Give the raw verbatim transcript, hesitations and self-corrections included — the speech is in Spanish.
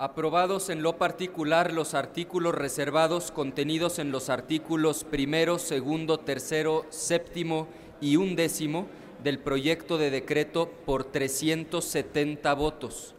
Aprobados en lo particular los artículos reservados contenidos en los artículos primero, segundo, tercero, séptimo y undécimo del proyecto de decreto por trescientos setenta votos.